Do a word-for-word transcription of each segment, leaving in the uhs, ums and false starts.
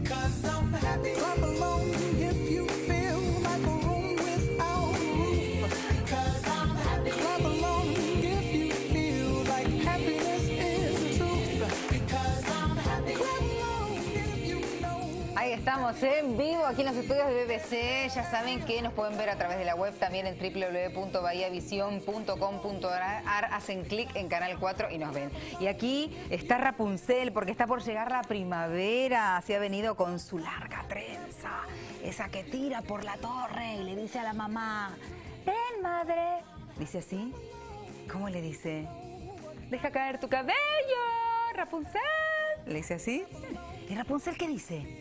Estamos en vivo aquí en los estudios de B B C. Ya saben que nos pueden ver a través de la web, también en doble u doble u doble u punto bahía visión punto com punto ar. Hacen clic en Canal cuatro y nos ven. Y aquí está Rapunzel porque está por llegar la primavera. Se ha venido con su larga trenza, esa que tira por la torre y le dice a la mamá: ven, madre. Dice así. ¿Cómo le dice? Deja caer tu cabello, Rapunzel. Le dice así. ¿Y Rapunzel qué dice?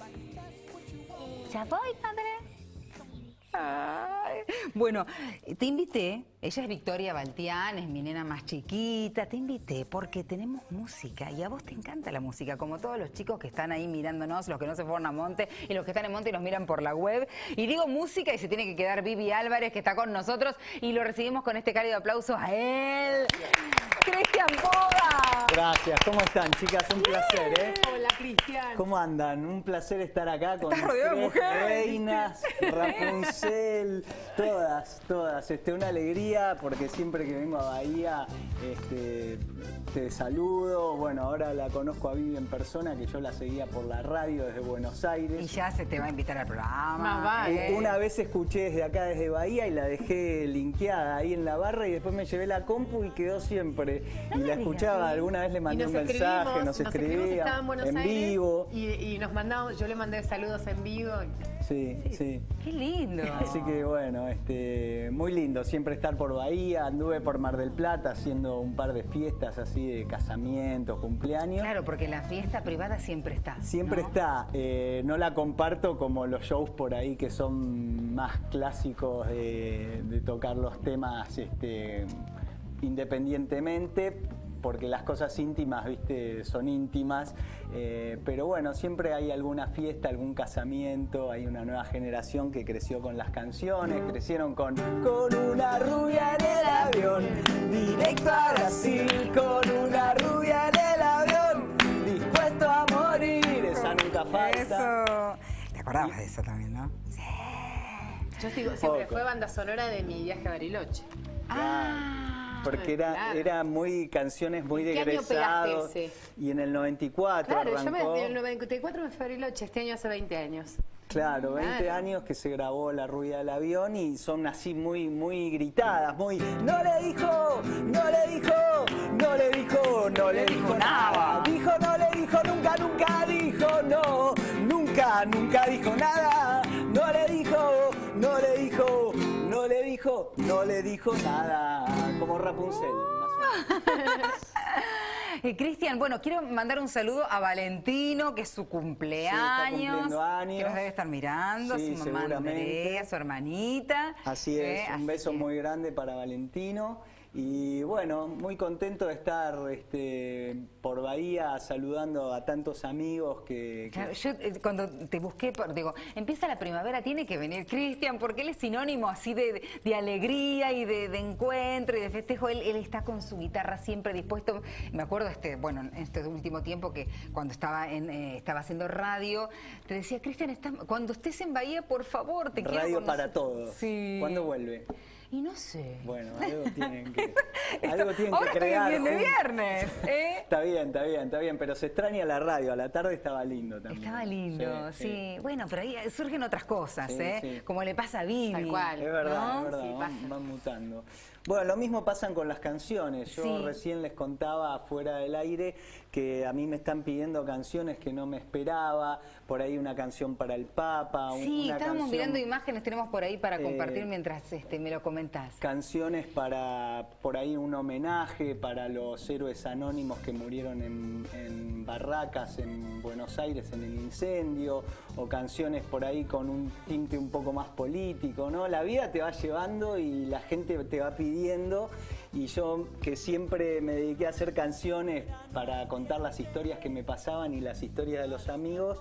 Ya voy, madre. Ay. Bueno, te invité, ella es Victoria Baltián, es mi nena más chiquita, te invité porque tenemos música y a vos te encanta la música, como todos los chicos que están ahí mirándonos, los que no se fueron a Monte y los que están en Monte y nos miran por la web. Y digo música y se tiene que quedar Vivi Álvarez, que está con nosotros, y lo recibimos con este cálido aplauso a él, Cristian Poda. Gracias, ¿cómo están, chicas? Un Bien. placer, ¿eh? Hola, Cristian. ¿Cómo andan? Un placer estar acá con Estás rodeado de tres mujeres. reinas, Rapunzel, todas, todas. Este, una alegría porque siempre que vengo a Bahía este, te saludo. Bueno, ahora la conozco a Vivi en persona, que yo la seguía por la radio desde Buenos Aires. Y ya se te va a invitar al programa. Más vale. Eh, Una vez escuché desde acá, desde Bahía, y la dejé linkeada ahí en la barra y después me llevé la compu y quedó siempre. No y me la digas, escuchaba, sí. alguna vez le Y mandé nos un mensaje, escribimos, nos nos escribimos, escribía estaba en Buenos en Aires vivo. y, y nos mandamos, yo le mandé saludos en vivo. Sí, sí. Qué lindo. Así que bueno, este, muy lindo siempre estar por Bahía. Anduve por Mar del Plata haciendo un par de fiestas así de casamientos, cumpleaños. Claro, porque la fiesta privada siempre está. Siempre ¿no? está. Eh, no la comparto como los shows por ahí que son más clásicos de, de tocar los temas este, independientemente, porque las cosas íntimas, viste, son íntimas, eh, pero bueno, siempre hay alguna fiesta, algún casamiento, hay una nueva generación que creció con las canciones, crecieron con Con una rubia en el avión, directo a Brasil, con una rubia en el avión, dispuesto a morir, esa nunca falta. Eso. ¿Te acordabas de eso también, no? Sí. Yo digo, siempre Poco. fue banda sonora de mi viaje a Bariloche. Ah. Porque era, Claro. era muy canciones muy de ¿En qué año egresados. pegaste ese? Y en el noventa y cuatro Claro, yo arrancó. me, en el noventa y cuatro me fui a Bariloche, este año hace veinte años. Claro, veinte Claro. años que se grabó La Rubia del Avión y son así muy, muy gritadas, muy... No le dijo, no le dijo, no le dijo, no le dijo nada. Dijo, no le dijo, nunca, nunca dijo, no, nunca, nunca dijo nada. No le dijo, no le dijo, no le dijo, no le dijo nada. Como Rapunzel, más o menos. Eh, Cristian, bueno, quiero mandar un saludo a Valentino, que es su cumpleaños. Sí, está cumpliendo años. Que nos debe estar mirando, Sí, su mamá seguramente. Andrea, su hermanita. Así es, Eh, un así beso que- muy grande para Valentino. Y bueno, muy contento de estar este, por Bahía saludando a tantos amigos que... que- Claro, yo eh, cuando te busqué, por, digo, empieza la primavera, tiene que venir Cristian, porque él es sinónimo así de, de, de alegría y de, de encuentro y de festejo. Él, él está con su guitarra siempre dispuesto. Me acuerdo, este, bueno, en este último tiempo que cuando estaba en, eh, estaba haciendo radio, te decía, Cristian, está- cuando estés en Bahía, por favor, te quiero Radio con para nosotros". todos. Sí. ¿Cuándo vuelve? Y no sé. Bueno, algo tienen que, Esto- algo tienen ahora que estoy crear. bien de juntos. viernes, ¿eh? Está bien, está bien, está bien, pero se extraña la radio. A la tarde estaba lindo también. Estaba lindo, sí, Bueno, pero ahí surgen otras cosas, Sí, ¿eh? sí. Como le pasa a Vivi. Tal cual. Es verdad, ¿no? es verdad, Sí, van, pasa. van mutando. Bueno, lo mismo pasan con las canciones. Yo Sí. recién les contaba fuera del aire que a mí me están pidiendo canciones que no me esperaba, por ahí una canción para el Papa, un- Sí, una estábamos canción, mirando imágenes, tenemos por ahí para eh, compartir mientras este, me lo comentás. canciones para, por ahí un homenaje para los héroes anónimos que murieron en, en barracas en Buenos Aires en el incendio, o canciones por ahí con un tinte un poco más político, ¿no? La vida te va llevando y la gente te va pidiendo, y yo que siempre me dediqué a hacer canciones para contar las historias que me pasaban y las historias de los amigos,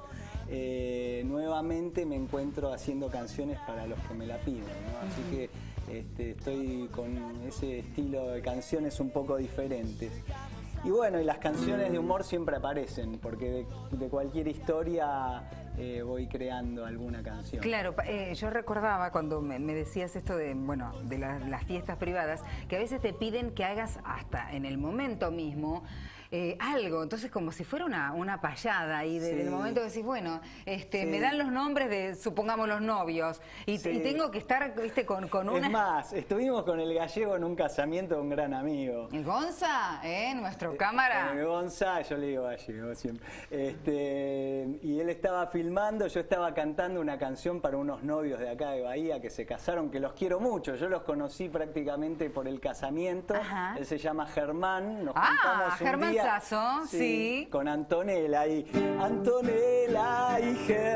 eh, nuevamente me encuentro haciendo canciones para los que me la piden, ¿no? Así que este, estoy con ese estilo de canciones un poco diferentes. Y bueno, y las canciones de humor siempre aparecen, porque de, de cualquier historia eh, voy creando alguna canción. Claro, eh, yo recordaba cuando me, me decías esto de, bueno, de la, las fiestas privadas, que a veces te piden que hagas hasta en el momento mismo eh, algo, entonces como si fuera una, una payada ahí de, sí. del momento que decís, bueno, este, sí. me dan los nombres de, supongamos, los novios, y, sí. y tengo que estar, viste, con, con una... Es más, estuvimos con el gallego en un casamiento de un gran amigo. ¿El Gonza? ¿Eh? Nuestro cámara. El Gonza, yo le digo gallego siempre. Este, y él estaba filmando, yo estaba cantando una canción para unos novios de acá de Bahía que se casaron, que los quiero mucho, yo los conocí prácticamente por el casamiento. Ajá. Él se llama Germán, nos ah, juntamos un Germán día, Sasso, sí, sí. con Antonella y Antonella y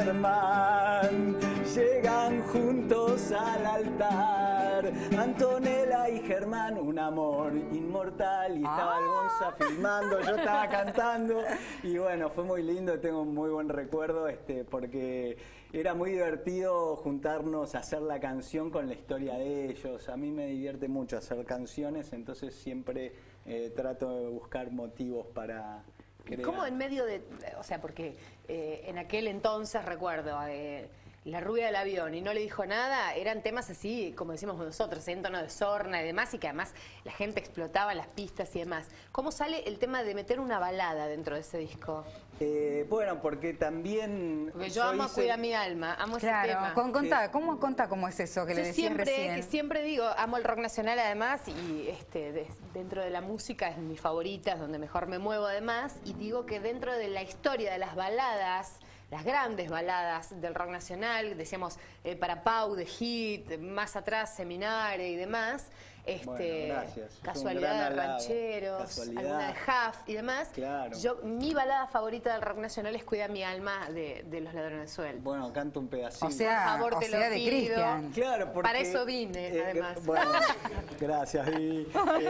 Germán llegan juntos al altar. Antonella y Germán, un amor inmortal, y estaba ah. el Gonza filmando, yo estaba cantando y bueno, fue muy lindo, tengo un muy buen recuerdo este, porque era muy divertido juntarnos a hacer la canción con la historia de ellos. A mí me divierte mucho hacer canciones, entonces siempre eh, trato de buscar motivos para crear. ¿Cómo en medio de, o sea, porque eh, en aquel entonces recuerdo eh, La rubia del avión y no le dijo nada, eran temas así, como decimos nosotros, en tono de sorna y demás, y que además la gente explotaba las pistas y demás. ¿Cómo sale el tema de meter una balada dentro de ese disco? Eh, bueno, porque también... Porque yo, yo amo hice... Cuida mi alma, amo claro, ese tema. Con, contá, ¿cómo, contá cómo es eso que yo le decías siempre, recién? Que siempre digo, amo el rock nacional además, y este, de, dentro de la música es mi favorita, es donde mejor me muevo además, y digo que dentro de la historia de las baladas, las grandes baladas del rock nacional, decíamos eh, para Pau de Hit, más atrás Seminare y demás, este, bueno, gracias. Casualidad de Rancheros, Casualidad. alguna de Huff y demás. Claro. Yo, mi balada favorita del rock nacional es Cuida mi alma de, de Los Ladrones de Sueldo. Bueno, canto un pedacito. O sea, por favor, o te sea lo de pido. Cristian. Claro, porque, para eso vine, eh, además. Bueno, gracias, Vivi.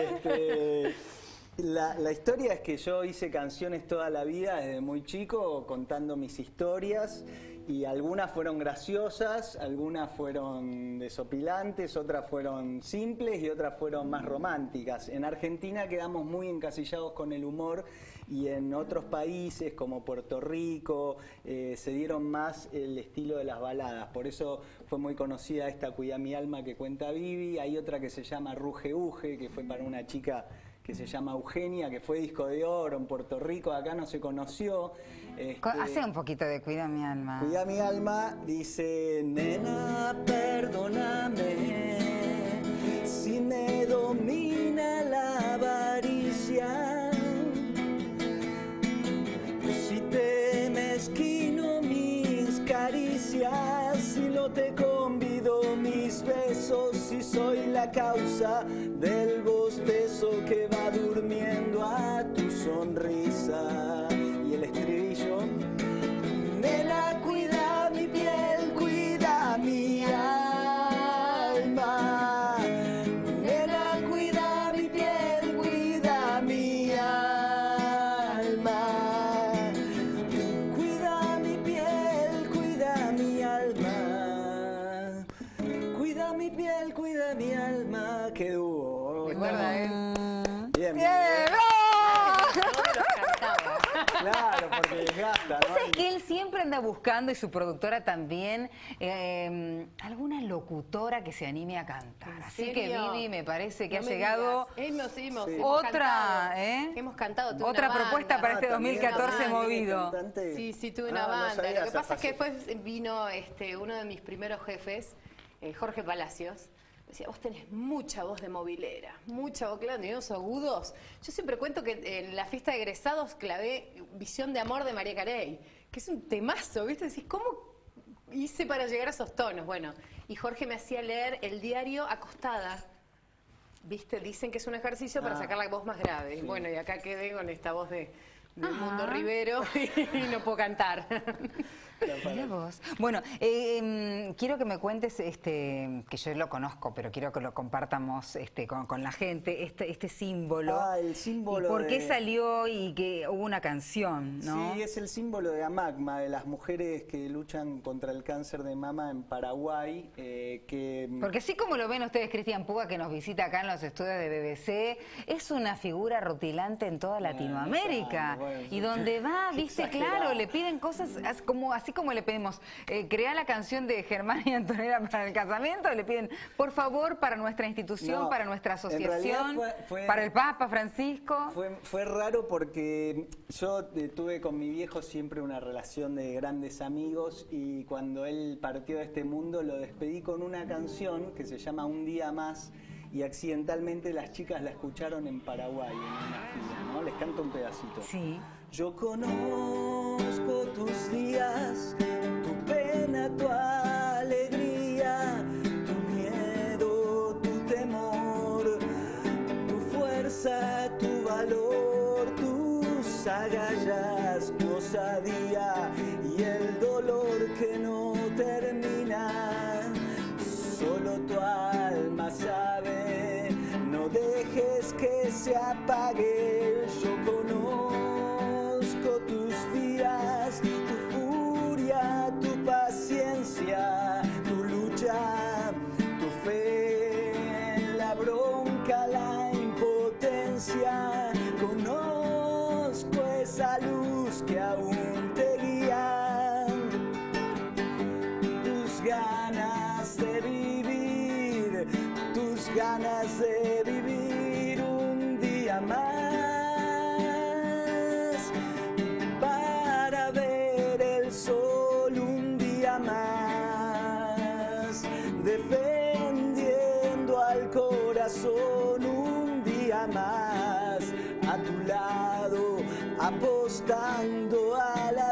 Este, La, la historia es que yo hice canciones toda la vida, desde muy chico, contando mis historias, y algunas fueron graciosas, algunas fueron desopilantes, otras fueron simples y otras fueron más románticas. En Argentina quedamos muy encasillados con el humor, y en otros países como Puerto Rico eh, se dieron más el estilo de las baladas. Por eso fue muy conocida esta Cuida mi alma que cuenta Vivi. Hay otra que se llama Ruge Uge, que fue para una chica que se llama Eugenia, que fue disco de oro en Puerto Rico, acá no se conoció. Este, Hace un poquito de Cuida mi alma. Cuida mi alma, dice, nena, perdóname, si me domina la avaricia, si te mezquino mis caricias, si no te convido mis besos, si soy la causa del bostezo que va durmiendo a tu sonrisa. Y el estribillo, nena, cuida mi piel, cuida mi alma, nena, cuida mi piel, cuida mi alma, cuida mi piel, cuida mi alma, cuida mi piel, cuida mi alma. Qué dúo. ¿Recuerda él? Bien, bien. Claro, porque desgasta, ¿no? ¿Sabes que él siempre anda buscando, y su productora también, eh, alguna locutora que se anime a cantar? Así que Vivi, me parece que no ha llegado hemos, hemos, sí. hemos otra, cantado, ¿eh? Hemos cantado toda otra una propuesta banda. para este Ah, dos mil catorce también, movido. cantante. Sí, sí, tuve una Ah, no banda. sabía Lo que esa pasa es que faceta. después vino este, uno de mis primeros jefes, eh, Jorge Palacios. Decía, vos tenés mucha voz de movilera, mucha voz, claro, tenés agudos. Yo siempre cuento que en la fiesta de egresados clavé Visión de Amor de María Carey, que es un temazo, ¿viste? Decís, ¿cómo hice para llegar a esos tonos? Bueno, y Jorge me hacía leer el diario acostada. ¿Viste? Dicen que es un ejercicio para Ah, sacar la voz más grave. sí. Bueno, y acá quedé con esta voz de, de Mundo Rivero y no puedo cantar. Mirá vos. Bueno, eh, eh, quiero que me cuentes, este, que yo lo conozco, pero quiero que lo compartamos este, con, con la gente, este, este símbolo. Ah, el símbolo ¿Y por qué de... salió y que hubo una canción, no? Sí, es el símbolo de AMACMA, de las mujeres que luchan contra el cáncer de mama en Paraguay. Eh, que... Porque así como lo ven ustedes, Cristian Puga, que nos visita acá en los estudios de B B C, es una figura rutilante en toda Latinoamérica. Bueno, bueno, y donde va, viste, exagerado. claro, le piden cosas as- como así como le pedimos, eh, crear la canción de Germán y Antonella para el casamiento, le piden, por favor, para nuestra institución, No, para nuestra en realidad asociación, fue- fue- para el Papa Francisco. Fue, fue raro porque yo eh, tuve con mi viejo siempre una relación de grandes amigos y cuando él partió de este mundo lo despedí con una canción que se llama Un Día Más y accidentalmente las chicas la escucharon en Paraguay en una gira, ¿no? Les canto un pedacito. Sí. Yo conozco tus días, tu pena, tu alegría, tu miedo, tu temor, tu fuerza, tu valor, tus agallas, tu osadía y el dolor que no termina. Solo tu alma sabe, no dejes que se apague. Yo conozco tus días, tu furia, tu paciencia, tu lucha, tu fe, la bronca, la impotencia. Conozco esa luz que aún te guía, tus ganas de vivir, tus ganas de vivir un día más, para ver el sol un día más, defendiendo al corazón un día más, a tu lado, apostando a la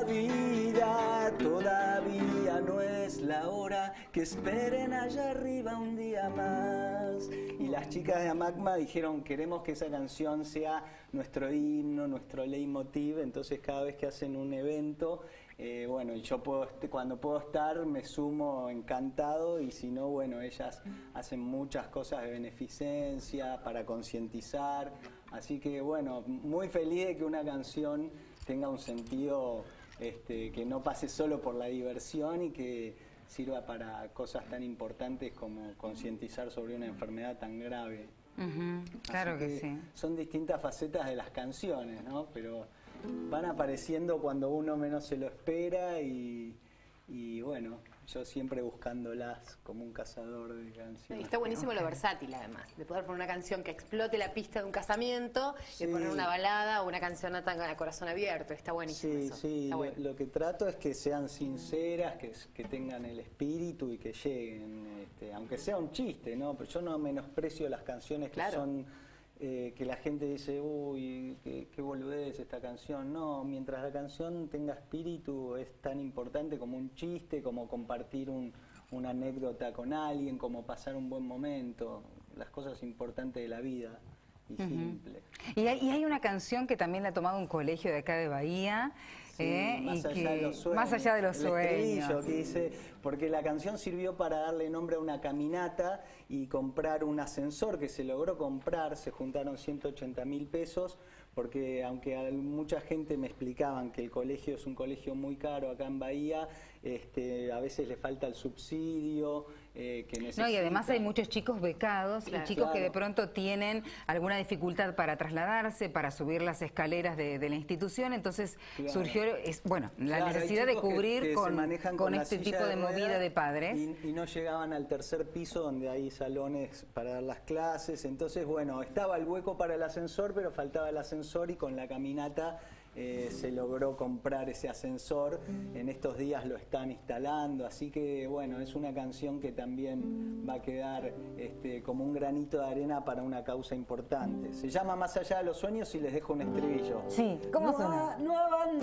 vida. Todavía no es la hora, que esperen allá arriba un día más. Y las chicas de AMACMA dijeron, queremos que esa canción sea nuestro himno, nuestro leitmotiv. Entonces cada vez que hacen un evento, eh, bueno, y yo puedo, cuando puedo estar me sumo encantado, y si no, bueno, ellas hacen muchas cosas de beneficencia para concientizar. Así que bueno, muy feliz de que una canción tenga un sentido, este, que no pase solo por la diversión y que sirva para cosas tan importantes como concientizar sobre una enfermedad tan grave. Ujú, claro que, que sí. Son distintas facetas de las canciones, ¿no? Pero van apareciendo cuando uno menos se lo espera y, y bueno, yo siempre buscándolas como un cazador de canciones. Y está buenísimo okay. Lo versátil, además, de poder poner una canción que explote la pista de un casamiento, sí. Y poner una balada o una canción a corazón abierto. Está buenísimo sí, eso. Sí, está lo, bueno. lo que trato es que sean sinceras, que, que tengan el espíritu y que lleguen, este, aunque sea un chiste, ¿no? Pero yo no menosprecio las canciones que claro. son... Eh, que la gente dice, uy, qué, qué boludez esta canción. No, mientras la canción tenga espíritu es tan importante como un chiste, como compartir un, una anécdota con alguien, como pasar un buen momento, las cosas importantes de la vida y uh-huh. simple. Y hay, y hay una canción que también la ha tomado un colegio de acá de Bahía, Sí, ¿eh? más, y allá que, de los sueños, más allá de los el sueños. Que dice, porque la canción sirvió para darle nombre a una caminata y comprar un ascensor que se logró comprar, se juntaron ciento ochenta mil pesos, porque aunque a mucha gente me explicaban que el colegio es un colegio muy caro acá en Bahía, este, a veces le falta el subsidio, eh, que necesita. No, y además hay muchos chicos becados claro, y chicos claro. que de pronto tienen alguna dificultad para trasladarse, para subir las escaleras de, de la institución, entonces claro. surgió es, bueno, la claro, necesidad de cubrir que, que con, con, con este tipo de, de movida de padres. Y, y no llegaban al tercer piso donde hay salones para dar las clases, entonces bueno, estaba el hueco para el ascensor, pero faltaba el ascensor y con la caminata Eh, se logró comprar ese ascensor, en estos días lo están instalando, así que bueno, es una canción que también va a quedar este, como un granito de arena para una causa importante. Se llama Más allá de los sueños y les dejo un estribillo. Sí, ¿cómo no, suena? No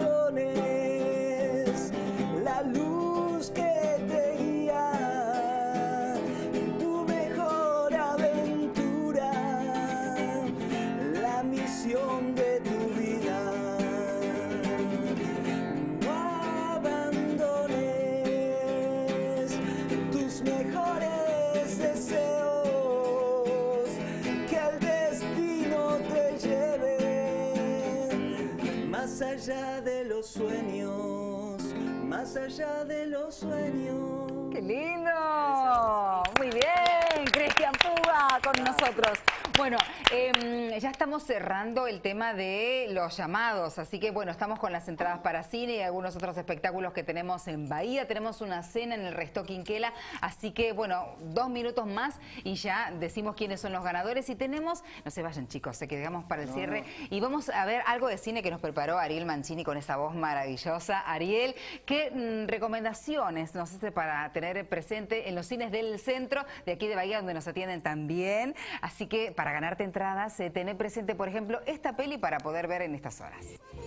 abandones la luz que te guía, tu mejor aventura, la misión de tu vida. No abandones allá de los sueños, más allá de los sueños. ¡Qué lindo! Muy bien, Cristian Puga con nosotros. Bueno, eh, ya estamos cerrando el tema de los llamados, así que bueno, estamos con las entradas para cine y algunos otros espectáculos que tenemos en Bahía. Tenemos una cena en el Resto Quinquela, así que bueno, dos minutos más y ya decimos quiénes son los ganadores. Y tenemos, no se vayan chicos, se quedamos para el no. cierre y vamos a ver algo de cine que nos preparó Ariel Mancini con esa voz maravillosa. Ariel, ¿qué mm, recomendaciones nos hace para tener presente en los cines del centro de aquí de Bahía, donde nos atienden también? Así que para ganarte entradas, eh, tener presente, por ejemplo, esta peli para poder ver en estas horas.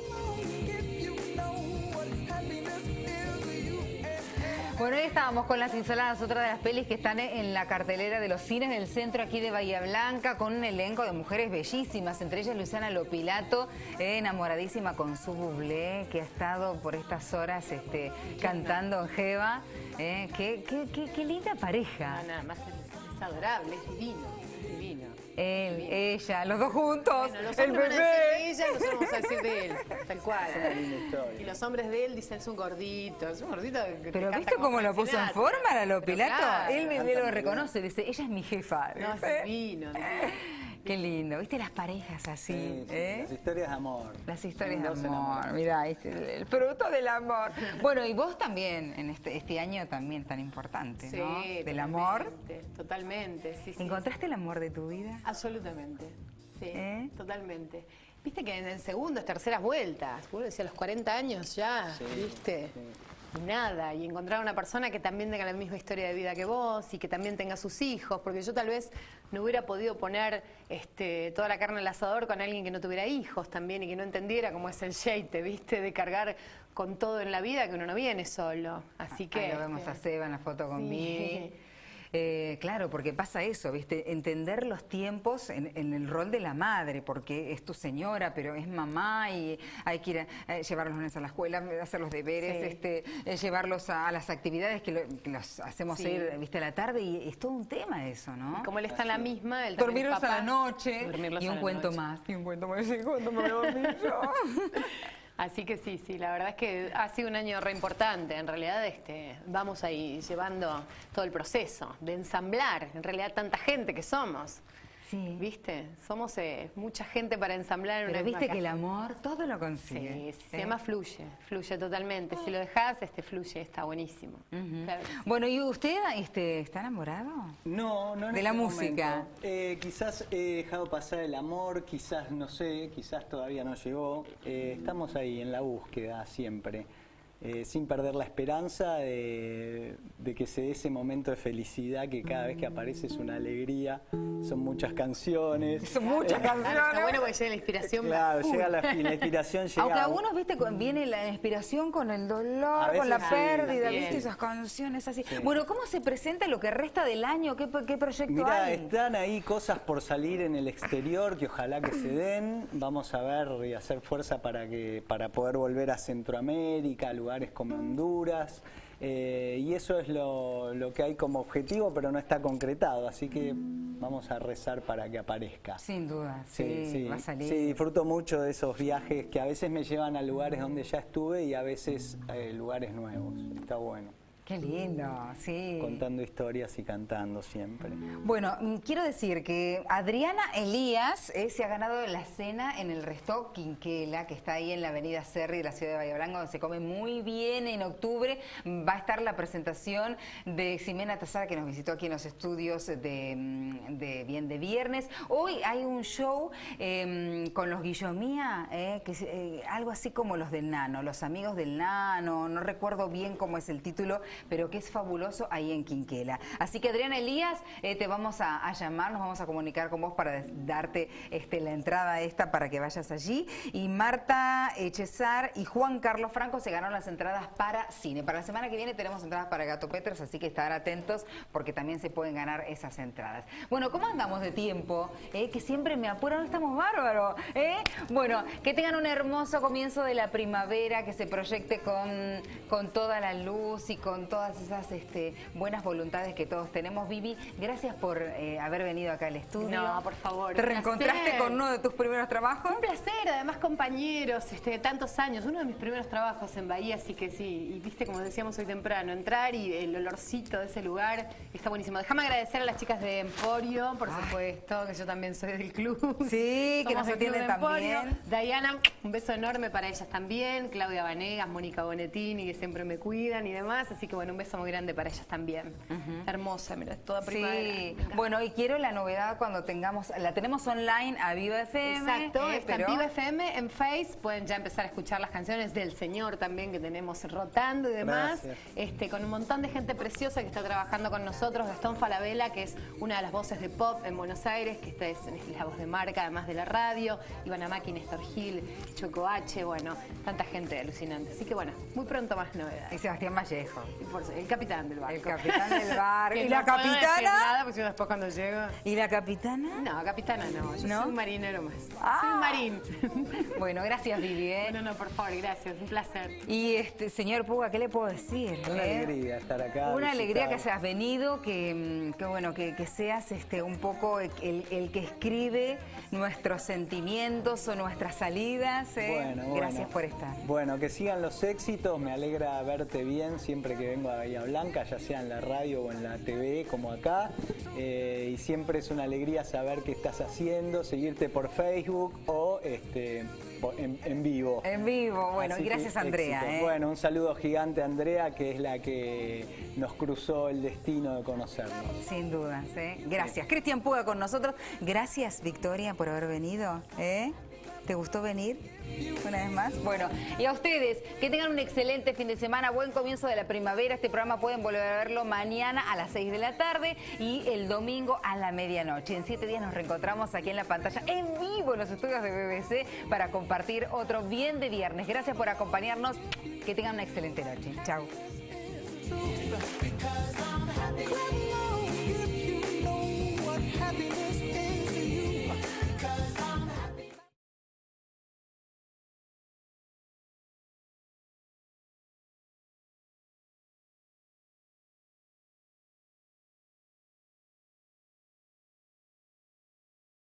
Bueno, hoy estábamos con Las Insoladas, otra de las pelis que están en la cartelera de los cines del centro aquí de Bahía Blanca, con un elenco de mujeres bellísimas, entre ellas Luciana Lopilato, eh, enamoradísima con su Bublé, que ha estado por estas horas este, cantando en Jeva. Eh, qué, qué, qué, qué linda pareja. No, nada más es, es adorable, es divino. Él, divino. Ella, los dos juntos, bueno, los el hombres bebé. Van a decir de ella, nosotros vamos a decir de él, tal cual. Y los hombres de él dicen es un gordito, es un gordito que Pero te ¿viste cómo lo puso en forma la Lopilato? Claro, él me lo reconoce, dice, ella es mi jefa. No, es divino, divino. Qué lindo, ¿viste las parejas así? Sí, sí, ¿eh? Las historias de amor. Las historias de amor, mirá, es el, el fruto del amor. Bueno, y vos también, en este, este año también tan importante, sí, ¿no? Del totalmente, amor. Totalmente, sí, sí. ¿Encontraste el amor de tu vida? Absolutamente, sí, ¿Eh? totalmente. Viste que en, en segundas, terceras vueltas, vos decías a los cuarenta años ya, sí, ¿viste? Sí. Y nada, y encontrar una persona que también tenga la misma historia de vida que vos y que también tenga sus hijos, porque yo tal vez no hubiera podido poner este, toda la carne al asador con alguien que no tuviera hijos también y que no entendiera cómo es el yeite, ¿viste? De cargar con todo en la vida, que uno no viene solo. Así que... Ahí lo vemos eh, a Seba en la foto con sí. Vivi. Eh, claro, porque pasa eso, ¿viste? Entender los tiempos en, en el rol de la madre, porque es tu señora, pero es mamá y hay que ir a, eh, llevar a los niños a la escuela, hacer los deberes, Sí. este, eh, llevarlos a, a las actividades que, lo, que los hacemos Sí. ir, ¿viste? A la tarde y es todo un tema eso, ¿no? Como él está en la misma, él también Dormirlos es papá. a la noche Dormirlos y a un la cuento noche. más, y un cuento más, y cuento me voy a dormir yo. Así que sí, sí, la verdad es que ha sido un año re importante. En realidad este, vamos ahí llevando todo el proceso de ensamblar, en realidad tanta gente que somos. Sí. ¿Viste? Somos eh, mucha gente para ensamblar en Pero una viste misma que el casa. amor todo lo consigue. Sí, sí, se llama fluye, fluye totalmente. Si lo dejás, este fluye, está buenísimo. Ujú. Claro que sí. Bueno, ¿y usted este, está enamorado? No, no en De este la música. momento. Eh, quizás he dejado pasar el amor, quizás no sé, quizás todavía no llegó. Eh, estamos ahí en la búsqueda siempre, eh, sin perder la esperanza de, de que se dé ese momento de felicidad que cada vez que aparece es una alegría. Son muchas canciones. Son muchas Claro, está canciones. bueno porque llega la inspiración. Claro, full. llega la, la inspiración, llega. Aunque a algunos, viste, con- viene la inspiración con el dolor, A con la veces sí, pérdida, también. viste, esas canciones así. Sí. Bueno, ¿cómo se presenta lo que resta del año? ¿Qué, qué proyecto Mira, hay? están ahí cosas por salir en el exterior que ojalá que se den. Vamos a ver y hacer fuerza para que para poder volver a Centroamérica, a lugares como Honduras. Eh, y eso es lo, lo que hay como objetivo, pero no está concretado. Así que vamos a rezar para que aparezca. Sin duda, sí, va a salir. Sí, disfruto mucho de esos viajes que a veces me llevan a lugares donde ya estuve y a veces eh, lugares nuevos. Está bueno. Qué lindo, sí. Contando historias y cantando siempre. Bueno, mm, quiero decir que Adriana Elías eh, se ha ganado la cena en el Resto Quinquela, que está ahí en la avenida Cerri de la ciudad de Bahía Blanca, donde se come muy bien. En octubre va a estar la presentación de Ximena Tazara, que nos visitó aquí en los estudios de, mm, de Bien de Viernes. Hoy hay un show eh, con los Guillomía, eh, que es eh, algo así como los del Nano, los amigos del Nano, no recuerdo bien cómo es el título, pero que es fabuloso ahí en Quinquela. Así que Adriana Elías, eh, te vamos a, a llamar, nos vamos a comunicar con vos para darte este, la entrada esta para que vayas allí. Y Marta Echezar y Juan Carlos Franco se ganaron las entradas para cine. Para la semana que viene tenemos entradas para Gato Peters, así que estar atentos porque también se pueden ganar esas entradas. Bueno, ¿cómo andamos de tiempo? Eh, que siempre me apuran, no estamos bárbaros. ¿eh? Bueno, que tengan un hermoso comienzo de la primavera, que se proyecte con, con toda la luz y con con todas esas este, buenas voluntades que todos tenemos. Vivi, gracias por eh, haber venido acá al estudio. No, por favor. ¿Te reencontraste con uno de tus primeros trabajos? Un placer, además compañeros, este, de tantos años, uno de mis primeros trabajos en Bahía, así que sí, y viste como decíamos hoy temprano, entrar y el olorcito de ese lugar está buenísimo. Déjame agradecer a las chicas de Emporio, por supuesto, que yo también soy del club. Sí, que nos atienden también. Diana, un beso enorme para ellas también, Claudia Vanegas, Mónica Bonettini, que siempre me cuidan y demás, así que bueno, un beso muy grande para ellas también. Uh-huh. Hermosa, mira, toda primavera. Sí, bueno, y quiero la novedad cuando tengamos, la tenemos online a Viva F M. Exacto, eh, está pero... en Viva F M, en Face, pueden ya empezar a escuchar las canciones del Señor también que tenemos rotando y demás, este, con un montón de gente preciosa que está trabajando con nosotros, Gastón Falabella, que es una de las voces de pop en Buenos Aires, que esta es, es la voz de marca, además de la radio, Ivana Maki, Néstor Gil, Choco H, bueno, tanta gente alucinante. Así que bueno, muy pronto más novedades. Y Sebastián Vallejo. Y por, el capitán del barco. El capitán del barco. ¿Y no la capitana? Nada, porque yo después cuando llego... ¿Y la capitana? No, capitana no, yo ¿No? soy un marinero más. Ah. Soy un marín. Bueno, gracias Vivi. ¿eh? No, no, por favor, gracias, un placer. Y este señor Puga, ¿qué le puedo decir? Una eh? alegría estar acá. Una visitar. alegría que seas venido, que, que bueno, que, que seas este un poco el, el que escribe nuestros sentimientos o nuestras salidas. ¿eh? Bueno, Gracias bueno. por estar. Bueno, que sigan los éxitos, me alegra verte bien siempre que vengo a Bahía Blanca, ya sea en la radio o en la T V como acá. Eh, y siempre es una alegría saber qué estás haciendo, seguirte por Facebook o este, en, en vivo. En vivo, bueno, Así y gracias que, Andrea. ¿eh? Bueno, un saludo gigante a Andrea, que es la que nos cruzó el destino de conocernos. Sin dudas, ¿eh? Gracias. Cristian Puga con nosotros. Gracias, Victoria, por haber venido. ¿eh? ¿Te gustó venir una vez más? Bueno, y a ustedes, que tengan un excelente fin de semana, buen comienzo de la primavera. Este programa pueden volver a verlo mañana a las seis de la tarde y el domingo a la medianoche. En siete días nos reencontramos aquí en la pantalla, en vivo en los estudios de B B C, para compartir otro Bien de Viernes. Gracias por acompañarnos. Que tengan una excelente noche. Chao.